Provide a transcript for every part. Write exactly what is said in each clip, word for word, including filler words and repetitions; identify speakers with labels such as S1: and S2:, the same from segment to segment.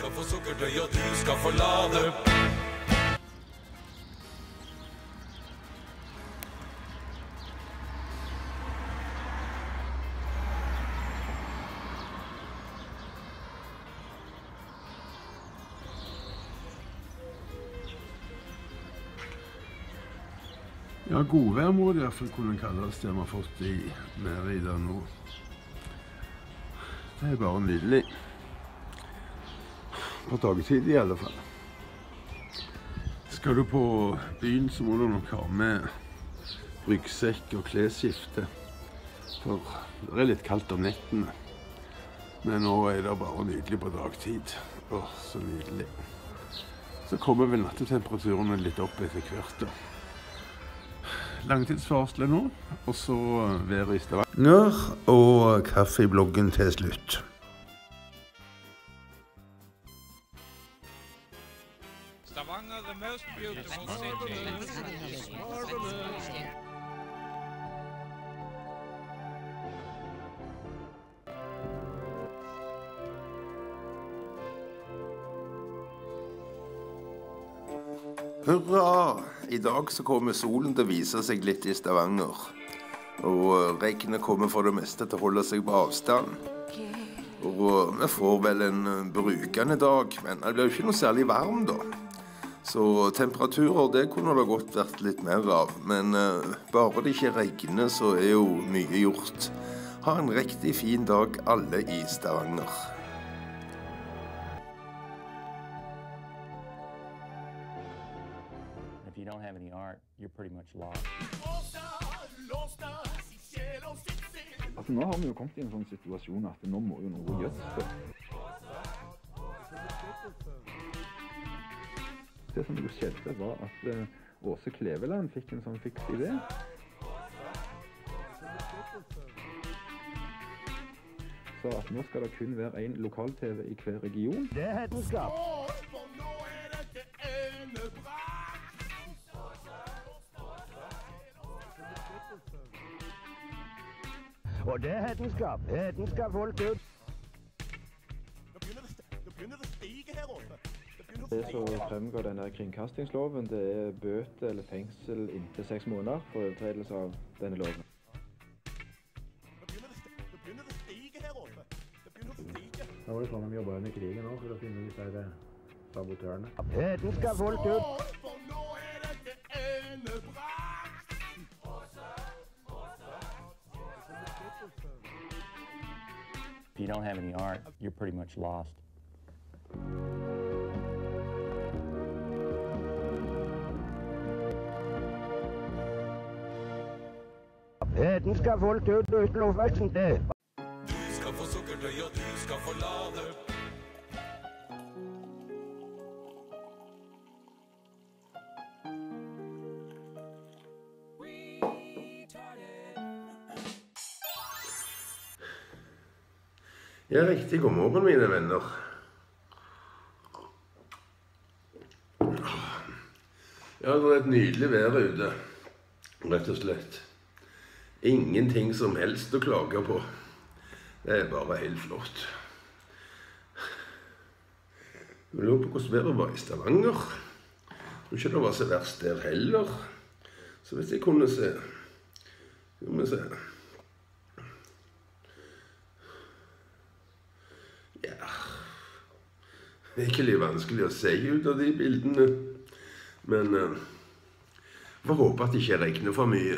S1: skal få sukkerdøy, og du skal få lade.
S2: Ja, godvær må det i hvert fall kunne kalles det vi har fått i nede i der nå. Det er bare nydelig. På dagtid i alle fall. Skal du på byen så må du nok ha med ryggsekk og klesskifte. For det er litt kaldt om nettene. Men nå er det bare nydelig på dagtid. Åh, så nydelig. Så kommer vel nattetemperaturene litt opp etter hvert da. Langtidsvarsler nå, og så været i Stavanger, og kaffe i bloggen til slutt.
S3: Stavanger, the most beautiful city.
S4: Hurra! I dag så kommer solen til å vise seg litt i Stavanger. Og regnet kommer for det meste til å holde seg på avstand. Og vi får vel en brukende dag, men det blir jo ikke noe særlig varm da. Så temperaturer, det kunne det godt vært litt mer av. Men uh, bare det ikke regner, så er jo mye gjort. Ha en riktig fin dag alle i Stavanger.
S5: If you don't have any art, you're pretty much lost.
S6: Altså, nå har vi jo kommet i en sånn situasjon at nå må jo noe gjøres det. Det som jo skjedde var at uh, Åse Kleveland fikk en sånn fiks idé. Så at nå skal det kun være en lokal-T V i hver region.
S7: Det er hetenskap. Og det er hetenskap. Hetenskap holdt ut.
S8: Nå begynner det å stige her oppe.
S6: Det som fremgår denne kringkastingsloven, det er bøte eller fengsel inntil seks måneder for overtredelse av denne loven.
S8: Nå begynner det å stige her oppe. Det begynner å stige.
S9: Da var det sånn de jobbet under krigen også, for å finne disse her sabotørene.
S7: Hetenskap holdt ut.
S8: For nå er det endebrakt.
S5: If you don't have any art, you're pretty much lost.
S7: Hetenskap holdt ut uten oppveksten til.
S1: Du skal få sukkerdøy, og du skal få lade.
S2: Ja, riktig god morgen, mine venner. Ja, det er et nydelig vær ute, rett og slett. Ingenting som helst å klage på. Det er bare helt flott. Jeg lurer på hvordan været var i Stavanger. Jeg tror ikke det var så verst der heller. Så hvis jeg kunne se... Skal vi se... Ja... Det er ikke litt vanskelig å se ut av de bildene. Men... Uh, får håpe at det ikke regner for mye.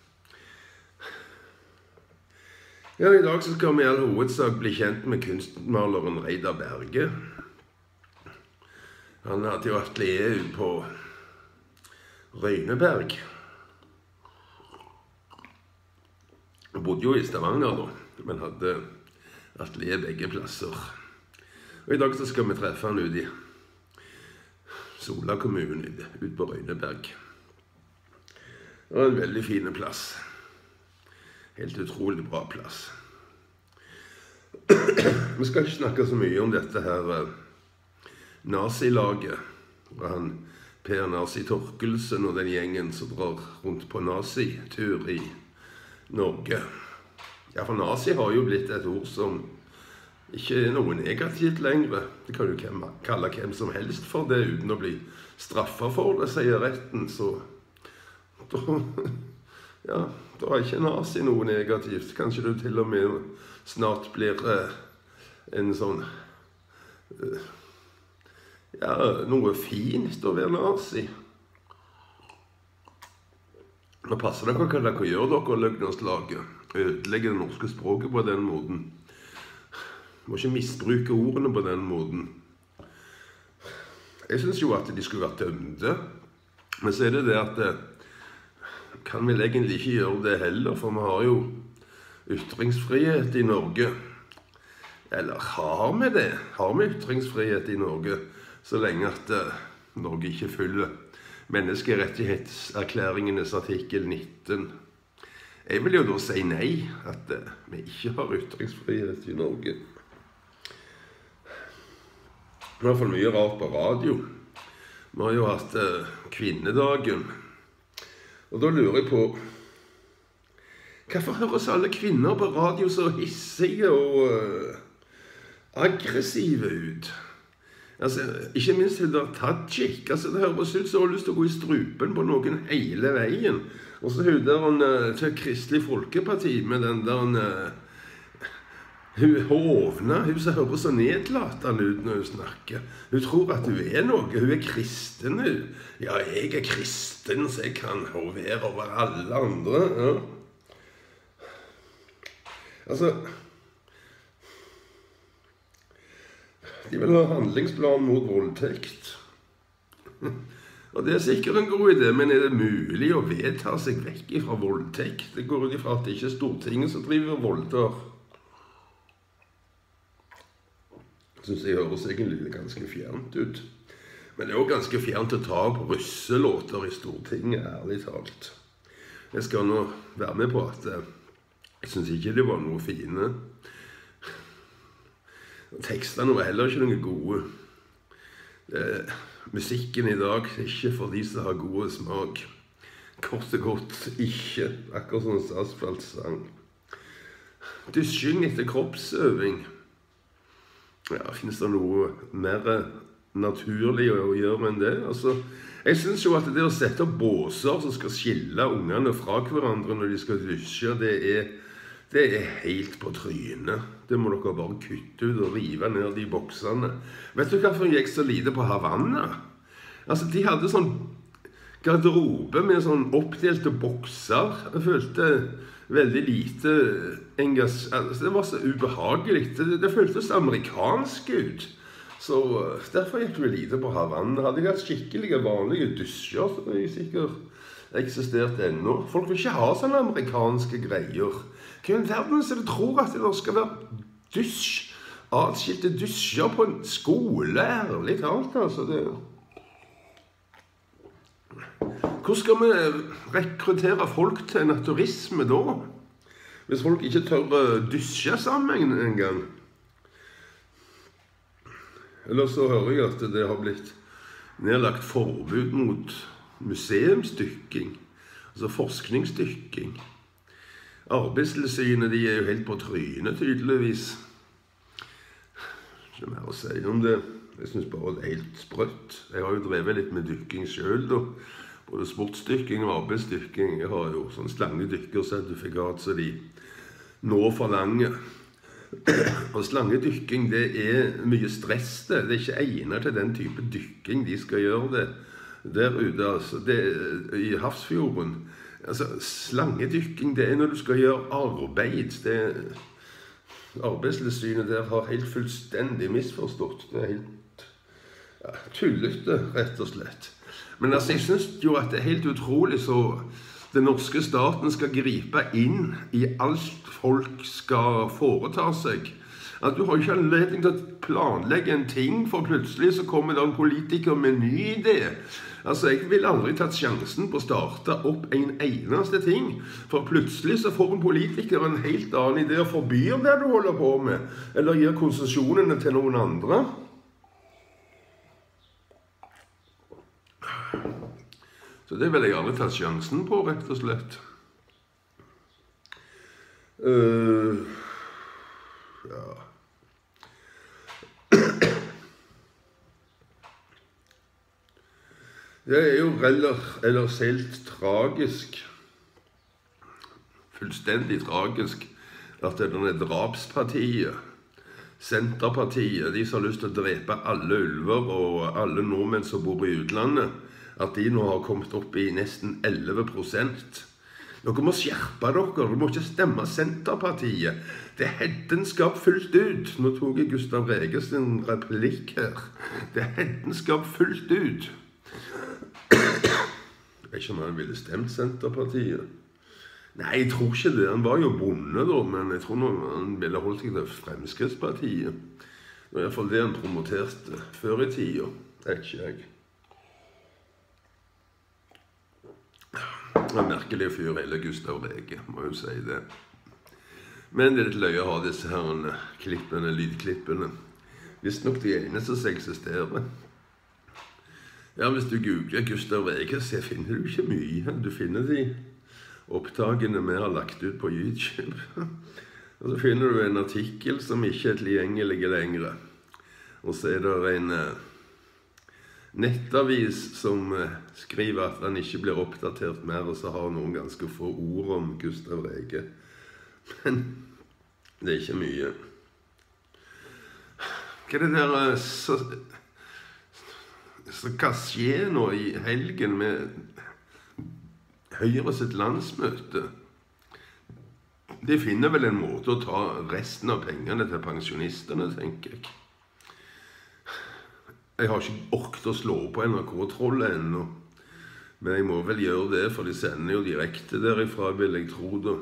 S2: Ja, i dag så skal vi i all hovedsak bli kjent med kunstmaleren Reidar Berge. Han hadde jo atelier ut på Røyneberg. Han bodde jo i Stavanger da, men hadde atelier begge plasser. Og i dag så skal vi treffe han ut i Sola kommune, ut på Røyneberg. Det var en veldig fin plass. Helt utrolig bra plass. Vi skal ikke snakke så mye om dette her uh, nazilaget. Og han Per Nazi Torkelsen og den gjengen som drar rundt på nazi-tur i Norge. Ja, for nazi har jo blitt et ord som ikke er noe negativt lenger. Det kan du kalle hvem som helst for det uten å bli straffet for det, sier retten. Så da, ja, da er ikke nazi noe negativt. Kanskje du til og med snart blir eh, en sånn eh, ja, noe fint å være nazi. Nå passer dere hva dere gjør dere, løgnerslaget. Ødelegger det norske språket på den måten. Må ikke misbruke ordene på den måten. Jeg synes jo at de skulle vært dømte. Men så er det det at det kan vel egentlig ikke gjøre det heller, for vi har jo ytringsfrihet i Norge. Eller har vi det? Har vi ytringsfrihet i Norge så lenge at Norge ikke følger menneskerettighetserklæringenes artikkel nitten? Jeg vil jo da si nei, at vi ikke har ytringsfrihet i Norge. I hvert fall mye rart på radio. Vi har jo hatt uh, kvinnedagen. Og da lurer jeg på, hvorfor høres alle kvinner på radio så hissige og uh, aggressive ut? Altså, ikke minst hun der Tajik. Altså, det høres ut som hun har lyst til å gå i strupen på noen hele veien. Og så hun der hun, uh, til Kristelig Folkeparti med den der hun, uh, hun hovna, hun som hører så nedlatende ut når hun snakker. Hun tror at hun er noe, hun er kristen hun. Ja, jeg er kristen, så jeg kan være over alle andre. Ja. Altså, de vil ha handlingsplan mot voldtekt. Og det er sikkert en god idé, men er det mulig å vedta seg vekk fra voldtekt? Det går ut ifra at det ikke er Stortinget som driver voldtar. Jeg synes jeg høres egentlig ganske fjernt ut. Men det er også ganske fjernt å ta opp russelåter i Stortinget, ærlig talt. Jeg skal nå være med på at jeg synes ikke det var noe fine. Tekstene var heller ikke noe gode. Det, musikken i dag er ikke for de som har gode smak. Kort og godt ikke, akkurat som Statsfalt sang. Dysjing etter kroppsøving. Ja, finnes det noe mer naturlig å gjøre enn det? Altså, jeg synes jo at det å sette opp båser som skal skille ungene fra hverandre når de skal dysje, det er, det er helt på trynet. Det må dere bare kutte ut og rive ned de boksene. Vet du hvorfor jeg gikk så lite på Havanna? Altså, de hadde sånn garderobe med sånn oppdelte bokser. Jeg følte veldig lite engas... Altså, det var så ubehagelig. Det, det føltes amerikansk ut. Så derfor gikk det lite på Havanna. Hadde jeg hatt skikkelige, vanlige dusjer, så hadde jeg sikkert eksistert ennå. Folk vil ikke ha sånne amerikanske greier. Hva i verden så de tror at det skal være dusj, atskilte dusjer på en skole, ærlig talt, altså det... Hvor skal vi rekruttere folk til naturisme da? Hvis folk ikke tør dusje sammen en gang? Eller så hører jeg at det har blitt nedlagt forbud mot museumsdykking, altså forskningsdykking. Arbeidstilsynet, de er jo helt på trynet tydeligvis. Ikke mer å si om det. Jeg synes bare det er helt sprøtt. Jeg har jo drevet litt med dykking selv da. Både sportsdykking og arbeidsdykking. Jeg har jo sånn slangedykkersertifikat så de nå forlanger. Og slangedykking, det er mye stress det. Det er ikke egnet til den type dykking de skal gjøre det der ute, altså. Det er i Hafrsfjorden. Altså, slangedykking, det er når du skal gjøre arbeid. Det er, arbeidstilsynet der har helt fullstendig misforstått. Det er helt ja, tullete, rett og slett. Men altså, jeg synes jo at det er helt utrolig så den norske staten skal gripe inn i alt folk skal foreta seg. At du har ikke anledning til å planlegge en ting, for plutselig så kommer det en politiker med en ny idé. Altså, jeg vil aldri tatt sjansen på å starte opp en eneste ting, for plutselig så får en politiker en helt annen idé og forbyr det du holder på med, eller gir konsesjonene til noen andre. Så det vil jeg aldri tatt sjansen på, rett og slett. Uh, ja. Det er jo ellers helt tragisk, fullstendig tragisk, at denne drapspartiet, Senterpartiet, de som har lyst til å drepe alle ulver og alle nordmenn som bor i utlandet, at de nå har kommet opp i nesten elleve prosent. Dere må skjerpe dere, dere må ikke stemme Senterpartiet. Det er hedenskap fullt ut. Nå tok jeg Gustav Rege sin replikk her. Det er hedenskap fullt ut. Jeg vet ikke om han ville stemt Senterpartiet. Nei, jeg tror ikke det. Han var jo bonde da, men jeg tror han ville holdt seg til Fremskrittspartiet. Det var i hvert fall det han promoterte før i tida. Det er ikke jeg. Det er merkelig fyr hele Gustav Rege, må jo si det. Men det er litt løye å ha disse her klippene, lydklippene. Visst nok de eneste som eksisterer. Ja, hvis du googler Gustav Rege, så finner du ikke mye. Du finner de opptakene vi har lagt ut på YouTube. Og så finner du en artikkel som ikke er tilgjengelig lenger. Og så er det en nettavis som skriver at han ikke blir oppdatert mer, og så har noen ganske få ord om Gustav Rege. Men det er ikke mye. Hva er det der så, så hva skjer nå i helgen med Høyre sitt landsmøte? De finner vel en måte å ta resten av pengene til pensjonistene, tenker jeg. Jeg har ikke orket å slå på N R K-trollet ennå, men jeg må vel gjøre det, for de sender jo direkte derifra, vil jeg tro da.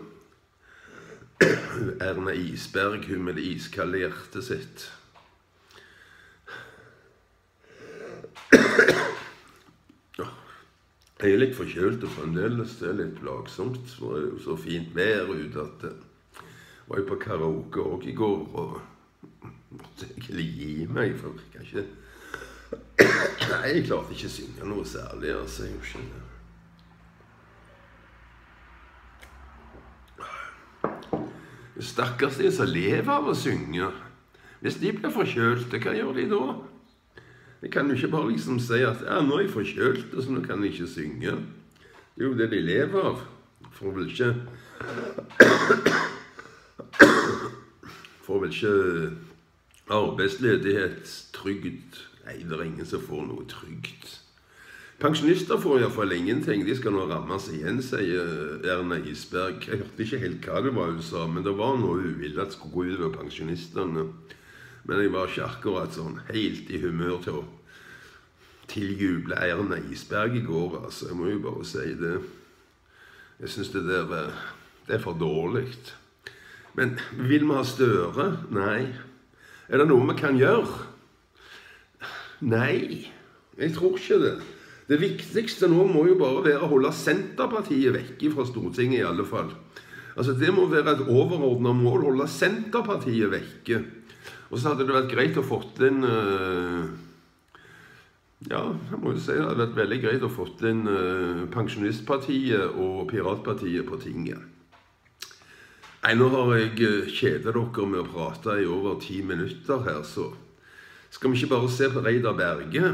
S2: Erna Isberg, hun med det iskalde hjertet sitt. Jeg er litt forkjølt og fremdeles, det er litt plagsomt, for det er jo så fint vær ute at jeg var jo på karaoke også i går, og måtte egentlig gi meg, for jeg kan ikke... Nei, jeg klarte ikke å synge noe særlig, altså, jeg skjønner. Stakkars de som lever av å synge. Hvis de blir forkjølte, hva gjør de da? Jeg kan jo ikke bare liksom si at ja, nå er jeg forkjølt, så nå kan jeg ikke synge. Det er jo det de lever av. Får vel ikke... Får vel ikke arbeidsledighet, trygd. Nei, det er ingen som får noe trygt. Pensjonister får i hvert fall ingenting. De skal nå rammes igjen, sier Erna Isberg. Jeg hørte ikke helt hva det var hun sa, men det var noe hun ville at skulle gå ut over pensjonistene. Men jeg var ikke akkurat sånn helt i humør til å tiljuble Erna Isberg i går, altså. Jeg må jo bare si det. Jeg synes det der, det er for dårlig. Men vil vi ha Støre? Nei. Er det noe vi kan gjøre? Nei, jeg tror ikke det. Det viktigste nå må jo bare være å holde Senterpartiet vekk fra Stortinget i alle fall. Altså det må være et overordnet mål, å holde Senterpartiet vekk. Og så hadde det vært greit å fått inn, uh, ja, jeg må jo si det hadde vært veldig greit å fått inn uh, Pensjonistpartiet og Piratpartiet på tinget. Nei, nå har jeg kjedet dere med å prate i over ti minutter her, så skal vi ikke bare se på Reidar Berge?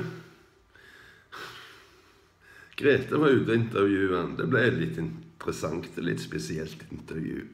S2: Grete var ute og intervjuet, det ble litt interessant, litt spesielt intervju.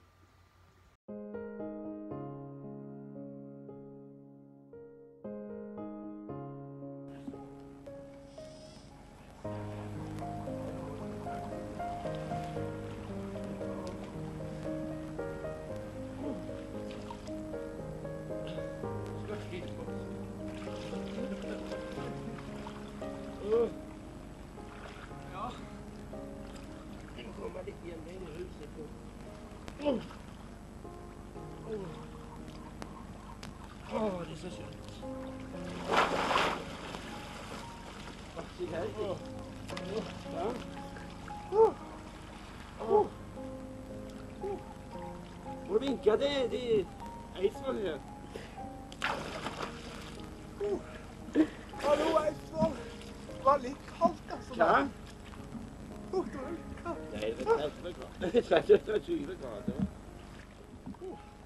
S10: Må du vinke til de Eidsvoll her?
S8: Hallo, Eidsvoll. Det var litt kaldt, altså.
S10: Hva?
S8: Det var litt kaldt.
S10: Nei, det er tretti til tjue grader.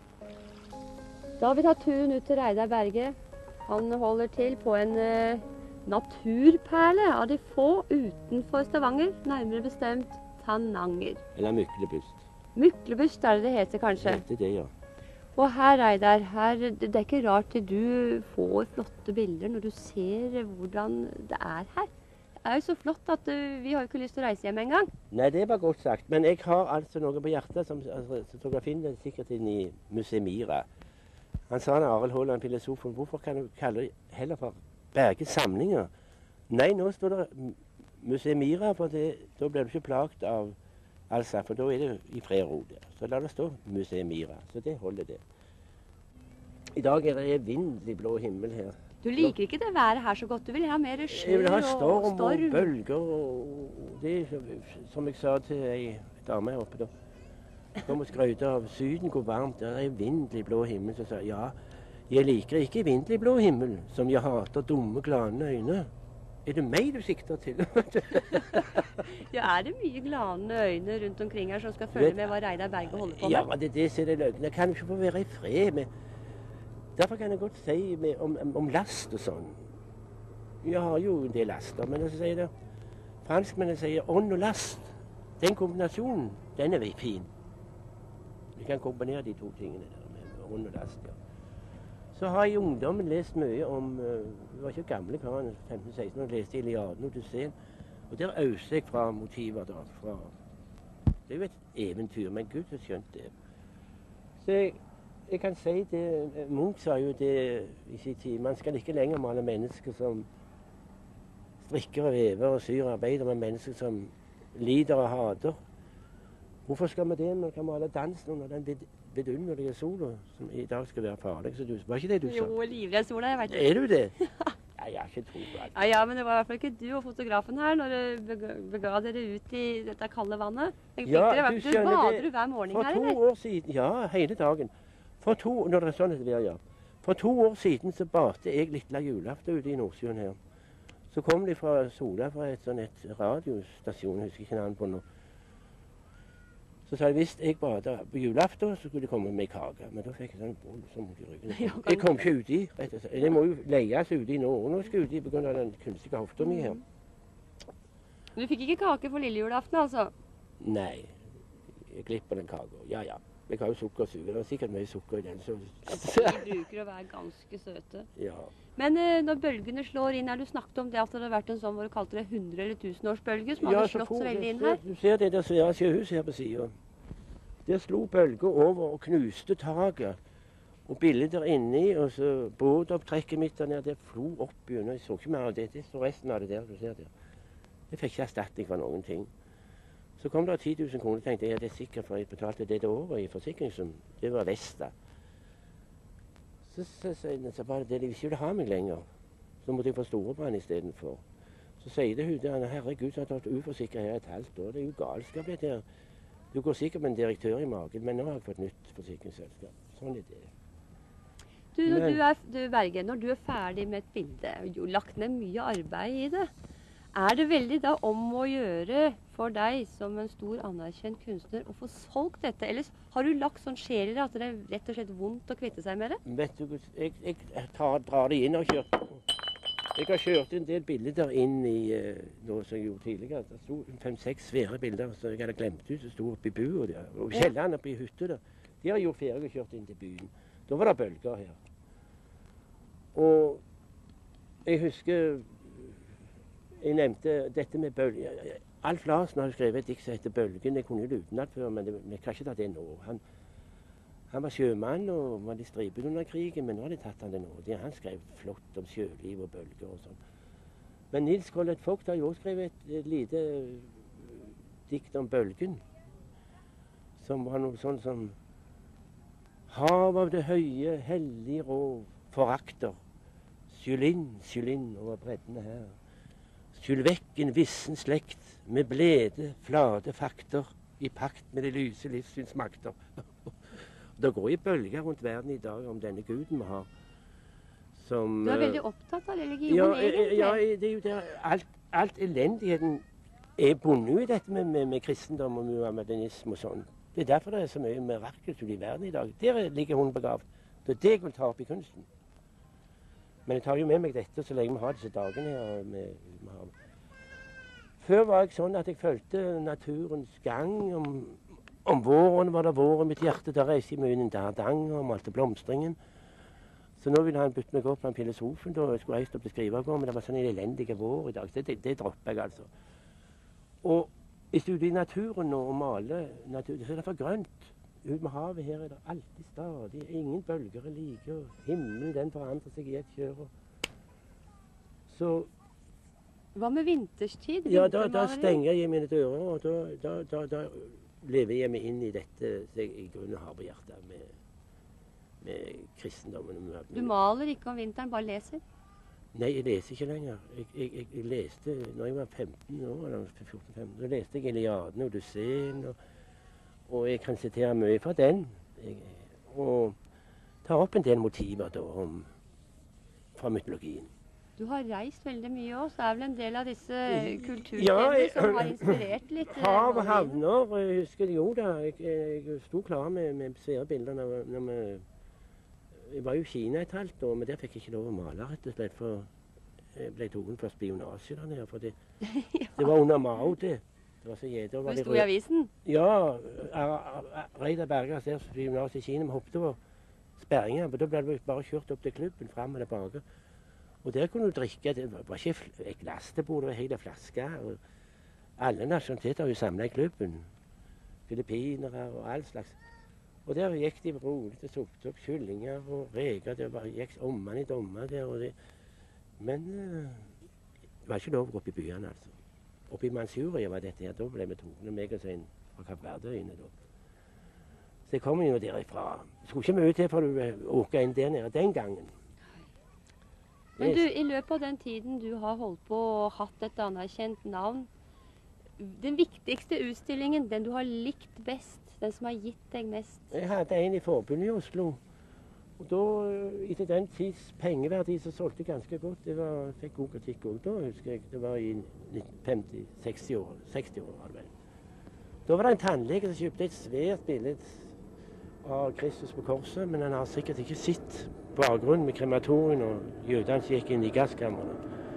S11: Da har vi tatt turen ut til Reidar Berge. Han holder til på en uh, naturperle av de få utenfor Stavanger, nærmere bestemt Tananger.
S10: Eller Myklebust.
S11: Myklebust er det det heter kanskje?
S10: Det er det, ja.
S11: Og her, Reidar, her, det er ikke rart at du får flotte bilder når du ser hvordan det er her. Det er jo så flott at uh, vi har jo ikke lyst til å reise hjem en gang.
S10: Nei, det var godt sagt. Men jeg har altså noe på hjertet som altså, dere finner sikkert inn i Museet Mira. Han sa det, Arild Haaland, filosofen, hvorfor kan du kalle det heller for Berge samlinger? Nei, nå står det Museet Mira, for det, da blir du ikke plagt av altså, for da er det i fred og ro der. Så la det stå Museet Mira, så det holder det. I dag er det evinnelig blå himmel her.
S11: Du liker ikke det været her så godt, du vil ha mer sjø
S10: Jeg vil ha
S11: og
S10: storm og,
S11: storm.
S10: og bølger og det, som jeg sa til ei dame her oppe da. Kom og skrøyte av Syden, hvor varmt, det er evinnelig blå himmel. Så sa jeg, ja, jeg liker ikke evinnelig blå himmel, som jeg hater dumme, glane øyne. Er det meg du sikter til?
S11: Ja, er det mye glane øyne rundt omkring her som skal følge med hva Reidar Berge holder på med?
S10: Ja, det er det som er løgn. Jeg kan jo ikke få være i fred med. Derfor kan jeg godt si med, om, om last og sånn. Jeg har jo en del laster, men jeg sier det. Franskmennene sier ånd og last. Den kombinasjonen, den er fin. Vi kan kombinere de to tingene der med ånd og last, ja. Så har jeg i ungdommen lest mye om, det var ikke gamle karen, femten seksten, og leste Iliaden og Odysseen. Og der øste jeg fra motiver da. Fra, det er jo et eventyr, men Gud har skjønt det. Så jeg, jeg kan si det, Munch sa jo det i sin tid, man skal ikke lenger male mennesker som strikker og vever og syr og arbeider, med mennesker som lider og hater. Hvorfor skal vi det? Man kan male dansen under den vidunderlige sola, som i dag skal være farlig. Så du, var ikke det du sa?
S11: Jo, livredd sola, jeg vet ikke.
S10: Er du det? Ja, jeg har ikke tro på alt.
S11: Ja, ja, men det var i hvert fall ikke du og fotografen her når dere bega dere ut i dette kalde vannet. Jeg fikk
S10: Ja,
S11: dere,
S10: du
S11: du
S10: skjønner
S11: bader
S10: det.
S11: du hver morgen
S10: For
S11: her,
S10: to
S11: eller?
S10: år siden, ja, hele dagen. For to, når det er sånn det vil, ja. For to år siden så badte jeg litt la julaften ute i Nordsjøen her. Så kom de fra Sola, fra et sånn et radiostasjon, jeg husker ikke navnet på nå. Så sa de, hvis jeg badet på julaften, så skulle de komme med kake. Men da fikk jeg sånn voldsom vondt i ryggen. Jeg kom ikke uti, rett og slett. Jeg må jo leies ute i Norge når jeg skal uti, på grunn av den kunstige hofta mi her.
S11: Du fikk ikke kake for lille julaften, altså?
S10: Nei, jeg glipper den kaka. Ja, ja. Jeg har jo sukkersuger. Det er sikkert mye sukker i den. Så.
S11: De bruker å være ganske søte.
S10: Ja.
S11: Men eh, når bølgene slår inn, er du snakket om det at det har vært en sånn, hvor du kalte det hundre- eller tusenårsbølge, som
S10: Ja,
S11: hadde
S10: så
S11: slått
S10: for,
S11: så veldig
S10: du,
S11: inn her?
S10: Du ser det der svære sjøhuset her på siden. Der slo bølger over og knuste taket. Og bilder inni, og så båtopptrekket mitt der nede, det flo opp gjennom. Jeg så ikke mer av det. Det står resten av det der, du ser det. Jeg fikk ikke erstatning for noen ting. Så kom det ti tusen kroner, tenkte jeg, ja, det er sikkert for jeg betalte det det året i forsikringssum. Det var Vesta. Så sier den, så bare det, de vil ikke ha meg lenger. Så måtte jeg få Storebrann istedenfor. Så sier det hun der, herregud, så har jeg tatt uforsikret her et halvt år. Det er jo galskap det der. Du går sikkert med en direktør i magen, men nå har jeg fått nytt forsikringsselskap. Sånn er det.
S11: Du, når
S10: Men-
S11: du er, du, Berge, når du er ferdig med et bilde, og jo lagt ned mye arbeid i det, er det veldig da om å gjøre for deg som en stor anerkjent kunstner å få solgt dette? Eller har du lagt sånn sjel i det at det er rett og slett vondt å kvitte seg med det?
S10: Vet du, jeg, jeg tar, drar det inn og kjørt. Jeg har kjørt en del bilder inn i uh, noe som jeg gjorde tidligere. Det sto fem-seks svære bilder som jeg hadde glemt ut. Det sto oppe i bua der. Og kjelleren oppe i hytta der. De har gjort ferdig og kjørt inn til byen. Da var det bølger her. Og jeg husker jeg nevnte dette med bølger. Alf Larsen har skrevet et dikt som heter 'Bølgen'. Jeg kunne jo det utenat før, men det, vi kan ikke ta det nå. Han, han var sjømann og var litt stripet under krigen, men nå har de tatt han det nå. Det, han skrev flott om sjøliv og bølger og sånn. Men Nils Collett Vogt har jo også skrevet et, et lite dikt om bølgen, som var noe sånn som Hav av det høye, hellige rov, forakter. Skyld inn, skyld inn over breddene her. Skyld vekk en vissen slekt med blede, flate fakter i pakt med det lyse livssyns makter. Det går i bølger rundt verden i dag om denne guden vi har. Som,
S11: Du er veldig opptatt av religionen,
S10: ja,
S11: egentlig.
S10: ja, det er jo der alt, alt elendigheten er bundet i dette med, med, med kristendom og muhammedanisme og sånn. Det er derfor det er så mye mirakelfull i verden i dag. Der ligger hun begravd. Det er det jeg vil ta opp i kunsten. Men jeg tar jo med meg dette så lenge vi har disse dagene her. Med, med Før var jeg sånn at jeg følte naturens gang. Om, om våren var det våren mitt hjerte. Da reiste jeg mye inn i Hardanger og malte blomstringen. Så nå ville han bytte meg opp med filosofen. Da jeg skulle reist opp til Skrivegård, men det var sånn en elendig vår i dag. Det, det, det dropper jeg altså. Og hvis du er ute i naturen nå og maler, natur, så er det for grønt. Ut med havet her er det alltid stadig. Ingen bølger er like. Og himmelen den forandrer seg i et kjør. Så
S11: hva med vinterstid?
S10: Ja, da, da stenger jeg mine dører, og da, da, da, da lever jeg meg inn i dette som jeg i grunnen har på hjertet med, med kristendommen. Med,
S11: du maler ikke om vinteren, bare leser?
S10: Nei, jeg leser ikke lenger. Jeg, jeg, jeg leste, når jeg var femten år, eller fjorten femten, så leste jeg Iliaden og Odysseen, og, og jeg kan sitere mye fra den. Jeg, og tar opp en del motiver da, om, fra mytologien.
S11: Du har reist veldig mye også, så er vel en del av disse kulturstedene
S10: ja,
S11: som har inspirert litt?
S10: Hav og havner, jeg husker det jo da. Jeg, jeg sto klar med, med svære bilder når, når vi... Jeg var jo i Kina et halvt år, men der fikk jeg ikke lov å male, rett og slett, for jeg ble togen for spionasje der nede, for det, ja. Det var under Mao, det. Det var så jeder.
S11: Du sto i avisen?
S10: Ja, Reidar Berger ser spionasje i Kina, vi hoppet over sperringer, men da ble det bare kjørt opp til klubben, frem og tilbake. Og der kunne du drikke, det var ikke et glass, det borde være hele flasker. Og alle nasjonaliteter var jo samlet i klubben. Filippinere og all slags. Og der gikk de rolig og sukte opp kyllinger og reker. Det bare gikk omman i dommer der. Og det. Men uh, det var ikke lov å gå opp i byene, altså. Oppe i Manchuria var dette her, da ble vi togene meg og sen fra Kapp Verde-øyene da. Så jeg kom jo derifra. Det skulle ikke mye til for å åke inn der nede den gangen.
S11: Men du, i løpet av den tiden du har holdt på og hatt et anerkjent navn, den viktigste utstillingen, den du har likt best, den som har gitt deg mest?
S10: Jeg hadde en i forbundet i Oslo. Og da, etter den tids pengeverdi, så solgte jeg ganske godt. Det var, fikk god kritikk også da, husker jeg. Det var i femti seksti år, seksti år var det vel. Da var det en tannlege som kjøpte et svært bilde av Kristus på korset, men han har sikkert ikke sett bakgrunnen med krematorien og jødene som gikk inn i gasskammerne.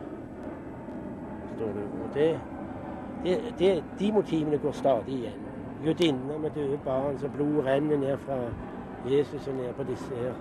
S10: Står det. Og det, det, det, de motivene går stadig igjen. Jødinner med døde barn, så blod renner ned fra Jesus og ned på disse her.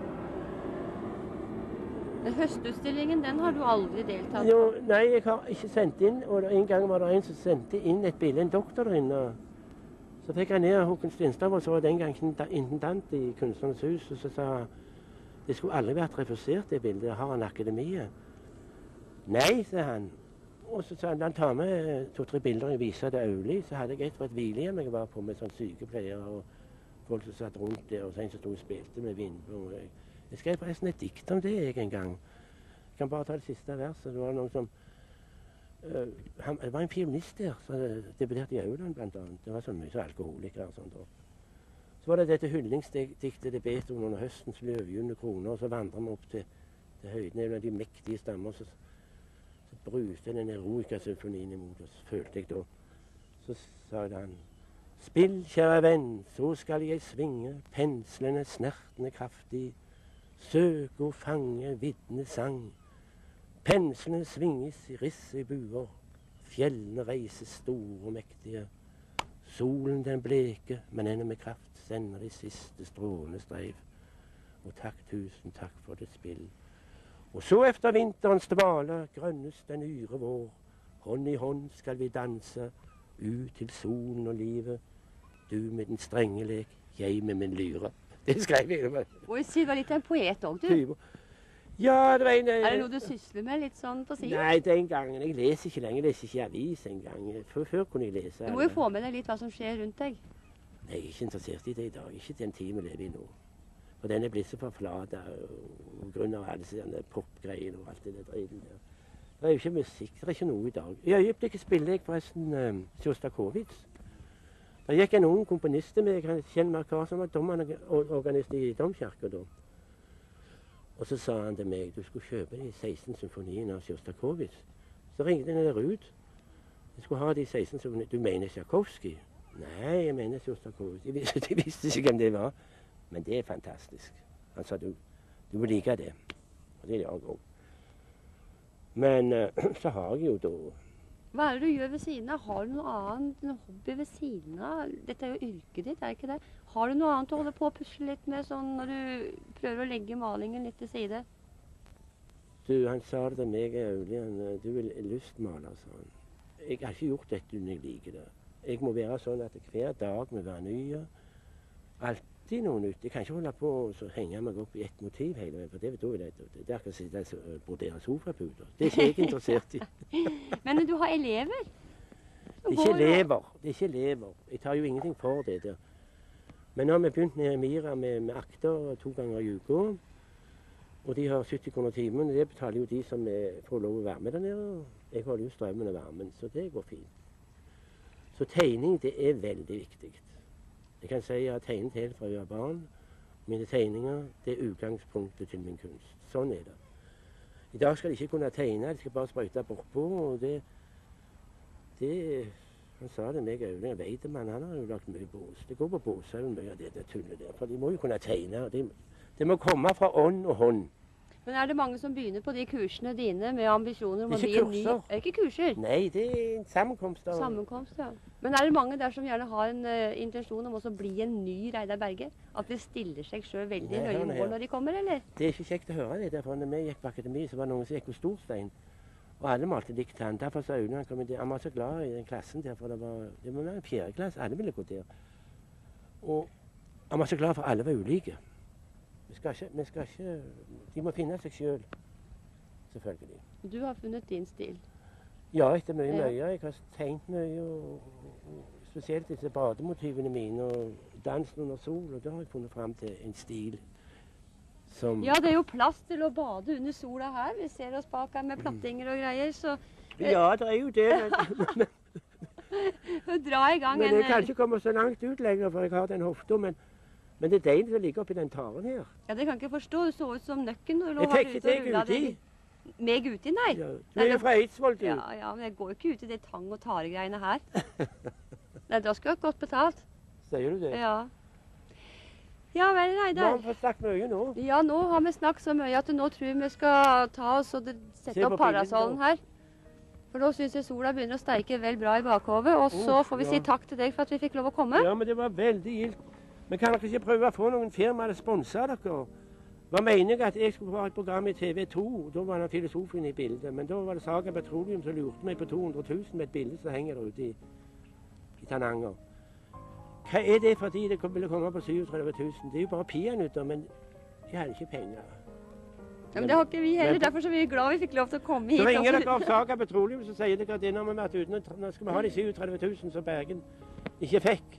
S11: Den høstutstillingen, den har du aldri deltatt på?
S10: Jo, nei, jeg har ikke sendt inn. Og en gang var det en som sendte inn et bilde, en doktor der inne. Så fikk jeg ned Håkon Stensdahl, og så var den gang intendant i Kunstnernes hus, og så sa det skulle aldri vært refusert, det bildet. Har han akademiet? Nei, sa han. Og så sa han, han tar med to-tre bilder og viser det Auli. Så hadde jeg et fra et hvilehjem jeg var på med sånn sykepleiere og folk som satt rundt der, og så en som stod og spilte med vinduer. Jeg, jeg skrev forresten et dikt om det jeg en gang. Jeg kan bare ta det siste verset. Det var noen som... Uh, han, det var en fiolinist der som debuterte i Auland blant annet. Det var så mye så alkoholikere og sånt. Så var det dette hyllingsdiktet det Beethoven under høstens løvgjunne kroner, og så vandrer vi opp til, til høyden av de mektige stammer, så, så bruste den Eroica-symfonien imot oss, følte jeg da. Så sa han, spill, kjære venn, så skal jeg svinge, penslene snertende kraftig, søke og fange viddende sang. Penslene svinges i risse buer, fjellene reises store og mektige. Solen den bleke, men ennå med kraft, sender de siste strålende streiv. Og takk, tusen takk for ditt spill. Og så efter vinterens dvale, grønnes den yre vår. Hånd i hånd skal vi danse, ut til solen og livet. Du med den strenge lek, jeg med min lyre. Det skrev jeg.
S11: Og si, du var litt en poet også, du.
S10: Ja, det var en...
S11: Er det noe du sysler med litt sånn på siden?
S10: Nei, den gangen. Jeg leser ikke lenger. Jeg leser ikke i avis en gang. Før, før kunne jeg lese.
S11: Du må jo få med deg litt hva som skjer rundt deg.
S10: Nei, jeg er ikke interessert i det i dag. Ikke den tiden vi lever i nå. For den er blitt så forflatet på grunn av alle disse popgreiene og alt det der driten der. Det er jo ikke musikk. Det er ikke noe i dag. I øyeblikket spiller jeg forresten um, Sjostakovitsj. Det gikk en ung komponist med meg, Kjell Markar, som var domorganist i Domkirken da. Og så sa han til meg, du skulle kjøpe de seksten symfoniene av Sjostakovitsj. Så ringte han der ut. Jeg skulle ha de seksten symfoniene. Du mener Tchaikovsky? Nei, jeg mener Sjostakovitsj. De visste, de visste ikke hvem det var. Men det er fantastisk. Han sa, du, du må like det. Og det gjør jeg også. Men uh, så har jeg jo da...
S11: Hva er det du gjør ved siden av? Har du noe annet, noe hobby ved siden av? Dette er jo yrket ditt, er det ikke det? Har du noe annet å holde på å pusle litt med, sånn når du prøver å legge malingen litt til side?
S10: Du, han sa det til meg, Auli, du er lystmaler, sa han. Jeg har ikke gjort dette når jeg liker det. Jeg må være sånn at hver dag må være ny. Alltid noe nytt. Jeg kan ikke holde på og henge meg opp i ett motiv hele veien, for det vet du, det, det er akkurat sitte og brodere sofaputer. Det er ikke jeg interessert i.
S11: Men du har elever?
S10: Det er ikke elever. Det er ikke elever. Jeg tar jo ingenting for det der. Men nå har vi begynt med Mira med, med akter to ganger i uka. Og de har sytti kroner timen. Det betaler jo de som er, får lov å være med der nede. Jeg holder jo strømmen og varmen, så det går fint. Så tegning, det er veldig viktig. Jeg kan si at jeg har tegnet helt fra jeg var barn. Mine tegninger, det er utgangspunktet til min kunst. Sånn er det. I dag skal de ikke kunne tegne, de skal bare sprøyte bortpå, og det... det han sa det meg, jeg vet det, men han har jo lagt mye bås. Det går på båshaugen mye av det der tullet der, for de må jo kunne tegne. Det, det må komme fra ånd og hånd.
S11: Men er det mange som begynner på de kursene dine med ambisjoner om å bli
S10: ikke
S11: en ny...
S10: kurser.
S11: Er det ikke kurser?
S10: Nei, det er en sammenkomst. Av...
S11: Sammenkomst, ja. Men er det mange der som gjerne har en uh, intensjon om også å bli en ny Reidar Berge? At de stiller seg selv veldig
S10: Nei,
S11: høye
S10: han er-
S11: mål når de kommer, eller?
S10: Det er ikke kjekt å høre det, derfor når vi gikk på akademi, så var det noen som gikk på Storstein. Og alle malte likt han. Derfor sa Aune, han kom inn der. Han var så glad i den klassen der, for det var, det må være en fjerde klasse. Alle ville gå der. Og han var så glad for alle var ulike. Vi skal ikke, vi skal ikke, de må finne seg selv, selvfølgelig.
S11: Du har funnet din stil.
S10: Ja, etter mye
S11: Ja.
S10: mye. Jeg har tegnet mye, og, og spesielt disse bademotivene mine, og dansen under sol, og da har jeg funnet frem til en stil som...
S11: Ja, det er jo plass til å bade under sola her. Vi ser oss bak her med plattinger og greier, så...
S10: Ja, det er jo det, men...
S11: Dra i gang
S10: Men
S11: en...
S10: jeg kan ikke komme så langt ut lenger, for jeg har den hofta, men, men det er deilig som ligger oppi den taren her.
S11: Ja, det kan jeg ikke forstå. Det så ut som nøkken når du lå
S10: Jeg
S11: her
S10: fikk
S11: ute og
S10: ikke
S11: rullet
S10: deg uti.
S11: det. Meg uti, nei.
S10: Ja, du er jo fra Eidsvoll, du.
S11: Ja, ja, men jeg går jo ikke ut i det tang- og taregreiene her. Nei, da skulle jeg ha godt betalt.
S10: Sier du det?
S11: Ja. Ja vel,
S10: Nå
S11: Reidar.
S10: har vi fått snakket mye nå.
S11: Ja, nå har vi snakket så mye at nå tror jeg vi skal ta oss og
S10: Se
S11: sette
S10: på
S11: opp parasollen
S10: bildet
S11: her. For nå synes jeg sola begynner å steike vel bra i bakhovet, og så
S10: Uff,
S11: får vi
S10: ja.
S11: si takk til deg for at vi fikk lov å komme.
S10: Ja, men det var veldig gildt. Men kan dere ikke prøve å få noen firma til å sponse dere? Det var meningen at jeg skulle ha et program i T V to, da var den filosofen i bildet. Men da var det Saga Petroleum som lurte meg på to hundre tusen med et bilde som henger der ute i, i Tananger. Hva er det fordi det ville komme på syttisju tusen? Det er jo bare peanøtter, men de hadde ikke penger.
S11: Ja, men det har ikke vi heller,
S10: Men-
S11: derfor så er vi glad vi fikk lov til å komme hit.
S10: Så ringer
S11: også.
S10: dere av Saga Petroleum, så sier dere at det når vi har vært ute, nå skal vi ha de syttisju tusen som Bergen ikke fikk.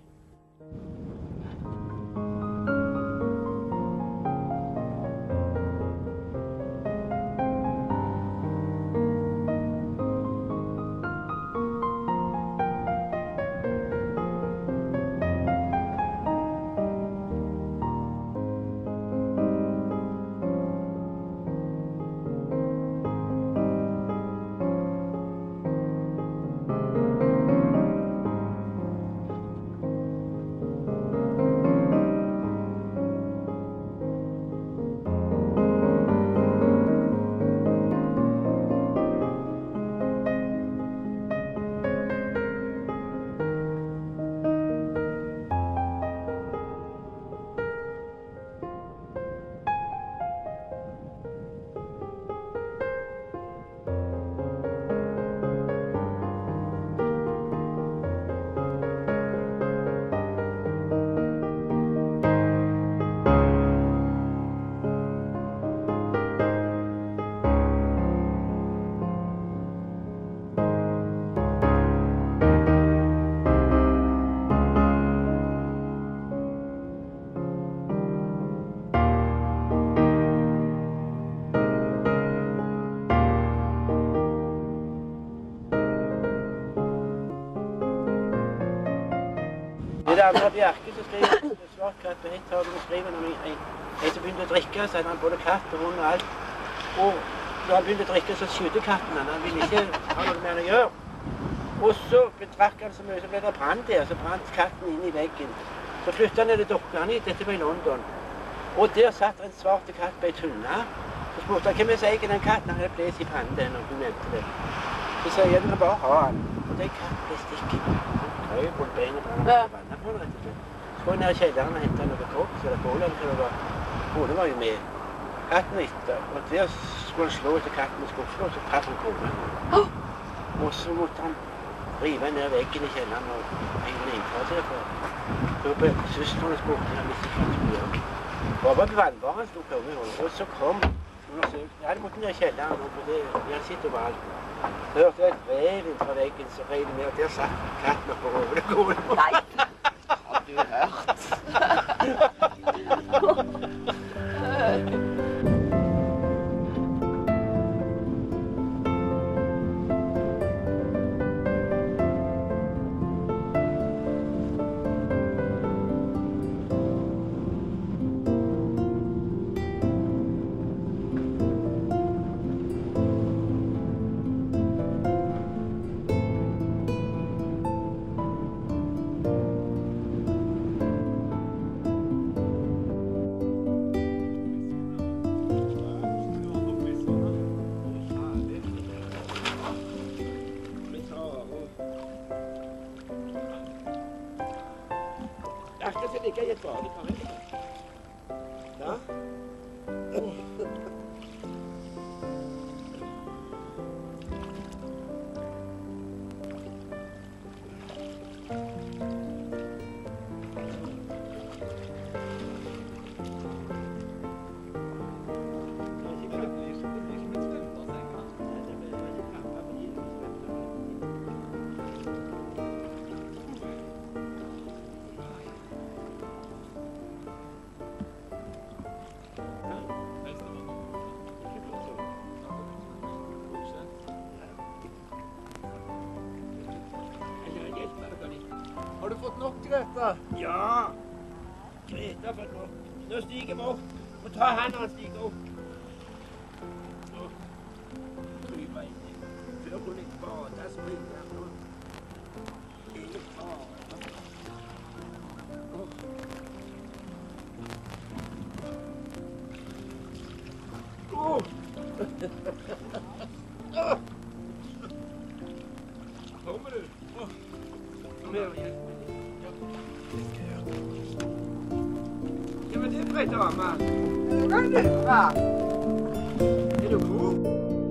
S10: Det er Agnar Bjerke som skriver svart katt på ett tak, og skriver når en, en som begynte å drikke, så hadde han både katt og hund og alt. Og når han begynte å drikke, så skjødde katten han. Han ville ikke ha noe mer å gjøre. Og så drakk han så mye, så ble det brann der, så brant katten inn i veggen. Så flyttet han ned til Dokkan i, dette var i London. Og der satt en svart katt på ei tunne. Så spurte han hvem er som eier den katten. Han hadde bles i pannen den, og hun nevnte det. Så sier jeg, du kan bare ha den. Og det er katten ble stikket. Han krøy på benet på den, og vannet på den, rett og slett. Så går jeg ned i kjelleren og henter noe koks, eller bålen, så det var, bålen var jo med. Katten etter, og der skulle han slå etter katten med skuffel, og så traff han konen. Og så måtte han rive ned veggen i kjelleren og henge den innenfor seg for. Så på søsteren spurte han hvis ikke han skulle gjøre. Bare på vannbaren stod kongen, og så kom undersøkte. Jeg hadde måttet ned i kjelleren, og det, jeg hadde sittet overalt. Så hørte jeg et brev innenfor veggen, så rev det ned, og der satt katten oppe på hovedet på konen.
S12: Nei! Har du hørt?
S10: Akkurat så ligger jeg i et vanlig parell. Ja.
S8: Har du fått nok, Greta?
S10: Ja. Greta har fått nok. Nå stiger vi opp. Og ta han når han stiger opp. Nå. Kryper inn. Før hun ikke bader, springer han nå. Ingen fare. Åh. Åh. Kommer du? Åh. Kom her og hjelp meg litt. Ja, det skal jeg gjøre. Ja, men det er bra, dame. Hva er det bra? Er du god?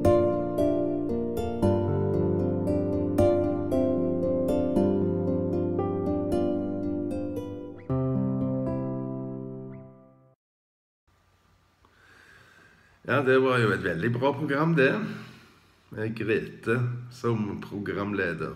S2: Ja, det var jo et veldig bra program, det. Med Grete som programleder.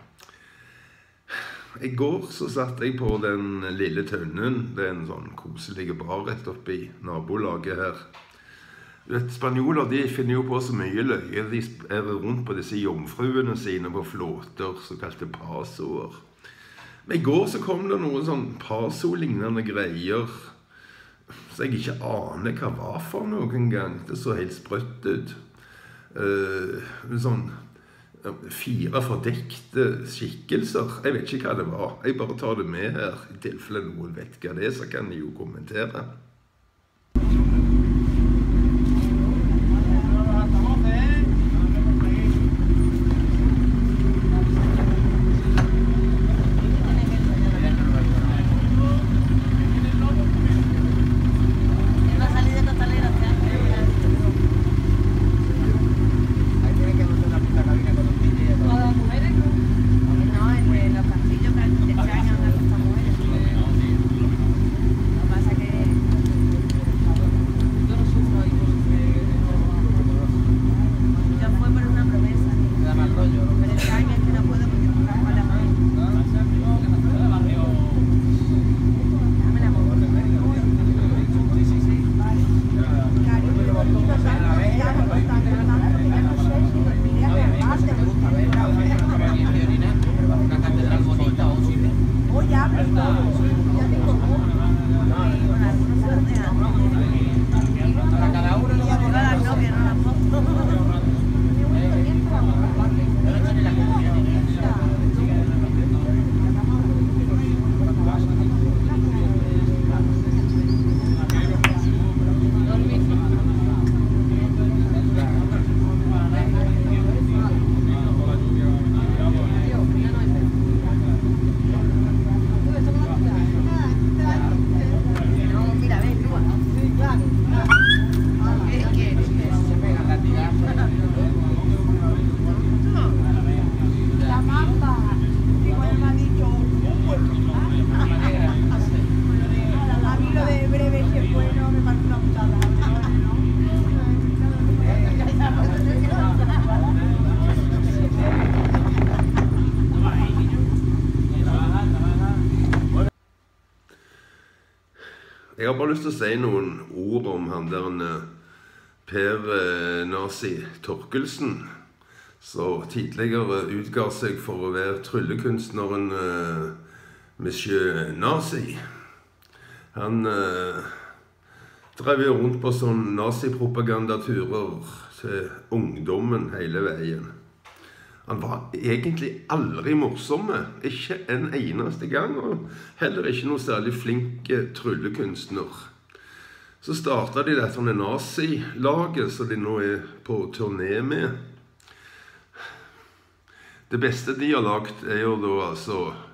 S2: I går så satt jeg på den lille tønnen. Det er en sånn koselig bar rett oppe i nabolaget her. Du vet, spanjoler, de finner jo på så mye løye. De er rundt på disse jomfruene sine på flåter, såkalte pasoer. Men i går så kom det noen sånn paso-lignende greier, så jeg ikke aner hva var for noen gang. Det så helt sprøtt ut. Uh, sånn fire fordekte skikkelser. Jeg vet ikke hva det var. Jeg bare tar det med her. I tilfelle noen vet hva det er, så kan de jo kommentere.
S12: Lo que pasa que
S2: jeg har bare lyst til å si noen ord om han der Per Nazi Torkelsen, som tidligere utga seg for å være tryllekunstneren Monsieur Nazi. Han eh, drev jo rundt på sånn nazipropagandaturer til ungdommen hele veien. Han var egentlig aldri morsomme, ikke en eneste gang, og heller ikke noe særlig flink tryllekunstner. Så startet de dette nazi-laget, som de nå er på turné med. Det beste de har lagt er jo da altså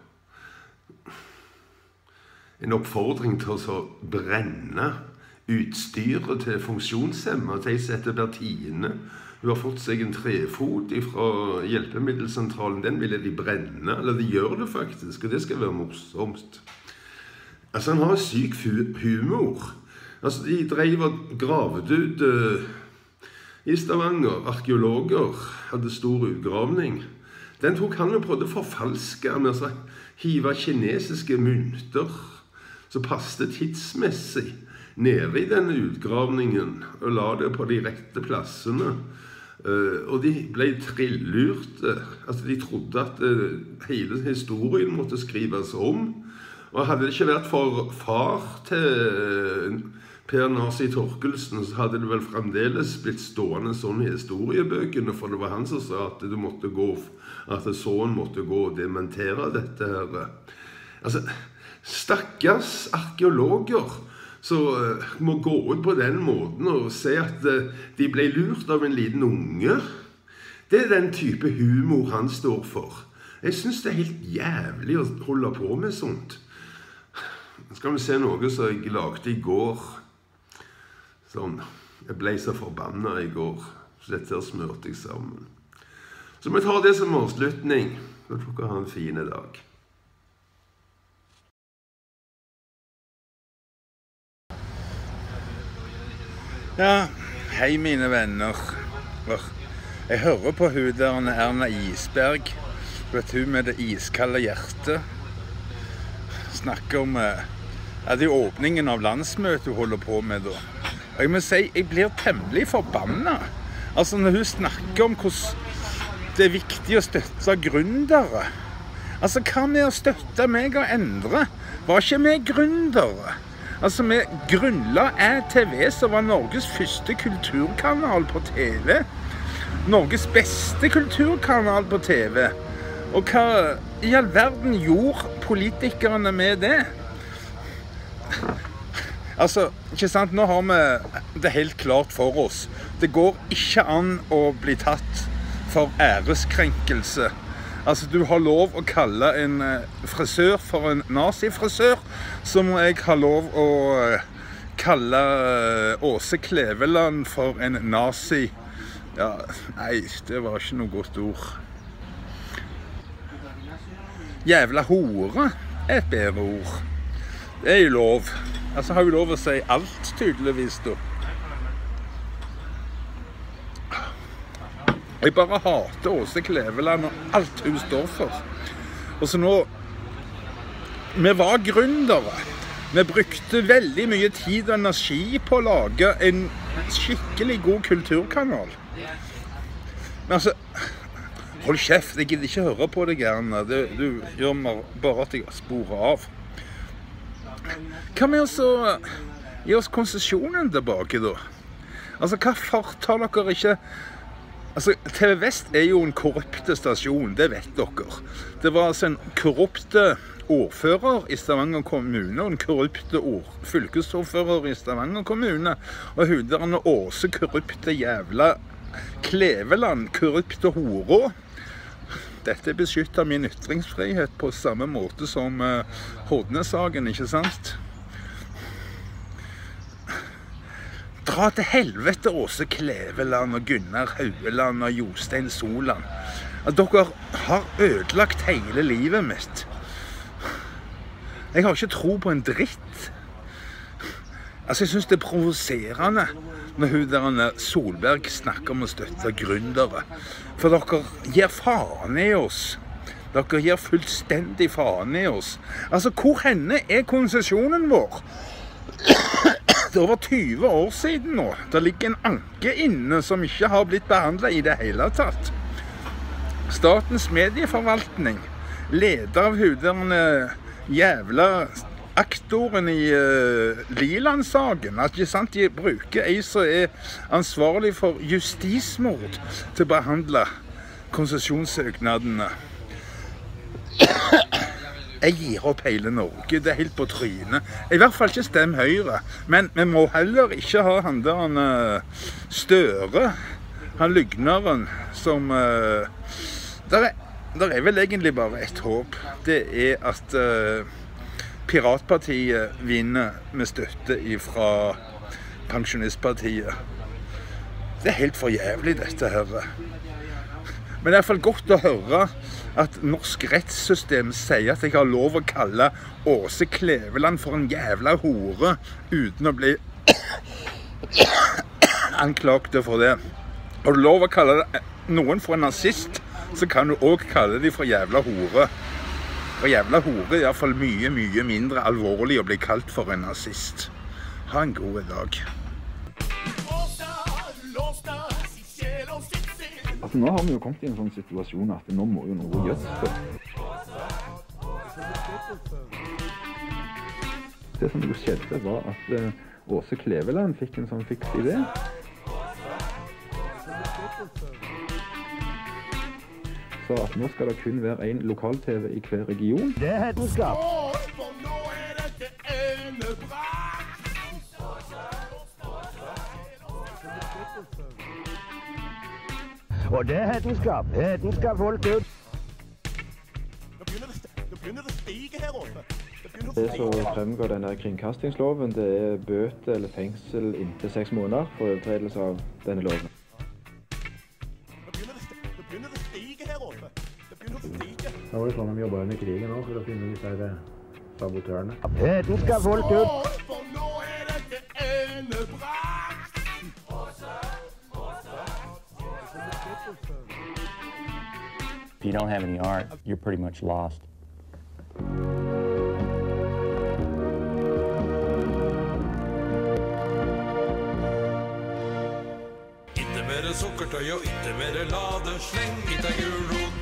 S2: en oppfordring til å brenne utstyret til funksjonshemmede. De setter Bertine. Hun har fått seg en trefot fra hjelpemiddelsentralen. Den ville de brenne, eller de gjør det faktisk, og det skal være morsomt. Altså, han har syk humor. Altså, de drev og gravet ut uh, i Stavanger. Arkeologer hadde stor utgravning. Den tok han og prøvde å forfalske, med å hive kinesiske mynter som passet tidsmessig nede i denne utgravningen, og la det på de rette plassene. Uh, og de ble trillurte. Altså, de trodde at uh, hele historien måtte skrives om. Og hadde det ikke vært for far til uh, Per Nazi Torkelsen, så hadde det vel fremdeles blitt stående sånn i historiebøkene, for det var han som sa at det måtte gå, at sønnen måtte gå og dementere dette her. Altså, stakkars arkeologer så uh, må gå ut på den måten og se at uh, de ble lurt av en liten unge. Det er den type humor han står for. Jeg synes det er helt jævlig å holde på med sånt. Skal vi se noe som jeg lagde i går. Sånn, jeg ble så forbannet i går, så dette her smørte jeg sammen. Så vi tar det som avslutning. Da får dere ha en fin dag.
S13: Ja, hei mine venner. Jeg hører på hun der Erna Isberg, vet hun med det iskalde hjertet. Snakker om ja, det er åpningen av landsmøtet hun holder på med da. Og jeg må si, jeg blir temmelig forbannet. Altså når hun snakker om hvordan det er viktig å støtte gründere. Altså hva med å støtte meg og endre? Var ikke vi gründere? Altså, vi grunnla A T V, som var Norges første kulturkanal på T V. Norges beste kulturkanal på T V. Og hva i all verden gjorde politikerne med det? Altså, ikke sant, nå har vi det helt klart for oss. Det går ikke an å bli tatt for æreskrenkelse. Altså, du har lov å kalle en frisør for en nazifrisør, så må jeg ha lov å kalle Åse Kleveland for en nazi. Ja, nei, det var ikke noe godt ord. Jævla hore er et bedre ord. Det er jo lov. Altså, har vi lov å si alt, tydeligvis, da. Jeg bare hater Åse Kleveland og alt hun står for. Og så nå, vi var gründere. Vi brukte veldig mye tid og energi på å lage en skikkelig god kulturkanal. Men altså, hold kjeft, jeg gidder ikke høre på deg gjerne. Det, du gjør bare at jeg sporer av. Hva med oss å gi oss konsesjonen tilbake da? Altså, hvorfor tar dere ikke... Altså, T V Vest er jo en korrupte stasjon, det vet dere. Det var altså en korrupte ordfører i Stavanger kommune, og en korrupte fylkesordfører i Stavanger kommune, og hun der en Åse korrupte jævla Kleveland, korrupte hora. Dette beskytter min ytringsfrihet på samme måte som uh, Hodnesagen, ikke sant? Dra til helvete Åse Kleveland og Gunnar Haueland og Jostein Solan. At dere har ødelagt hele livet mitt. Jeg har ikke tro på en dritt. Altså, jeg synes det er provoserende når hun der Solberg snakker om å støtte gründere. For dere gir faen i oss. Dere gir fullstendig faen i oss. Altså, hvor henne er konsesjonen vår? Det er over tyve år siden nå. Det ligger en anke inne som ikke har blitt behandlet i det hele tatt. Statens medieforvaltning, leder av huderne jævla aktoren i uh, Liland-saken, at ikke sant, de bruker ei som er ansvarlig for justismord til å behandle konsesjonssøknadene. Jeg gir opp hele Norge, det er helt på trynet. I hvert fall ikke stem Høyre, men vi må heller ikke ha han der han uh, Støre, han lygneren som uh, der, er, der er vel egentlig bare et håp. Det er at uh, Piratpartiet vinner med støtte fra Pensjonistpartiet. Det er helt for jævlig dette her. Men det er i hvert fall godt å høre at norsk rettssystem sier at jeg har lov å kalle Åse Kleveland for en jævla hore, uten å bli anklagt for det. Har du lov å kalle noen for en nazist, så kan du også kalle dem for jævla hore. For jævla hore er i hvert fall mye, mye mindre alvorlig å bli kalt for en nazist. Ha en god dag.
S6: Altså, nå har vi jo kommet i en sånn situasjon at nå må jo noe gjøres det. Det som jo skjedde var at uh, Åse Kleveland fikk en sånn fiks idé. Så at nå skal det kun være en lokal-tv i hver region.
S7: Det er hedenskap. Og det er hedenskap. Hedenskap folk ut.
S8: Nå begynner det, nå begynner det å stige her oppe.
S6: Det som fremgår denne kringkastingsloven, det er bøte eller fengsel inntil seks måneder for overtredelse av denne loven.
S8: Nå begynner det, nå begynner det å stige her oppe. Det begynner å stige.
S9: Da var det sånn de jobbet under krigen også, for å finne disse her sabotørene.
S7: Hedenskap folk ut.
S8: For nå er dette endebrakt.
S5: If you don't have any art, you're pretty much lost.
S1: Ikke mere sukkertøy og ikke mere lade, sleng i deg gulrot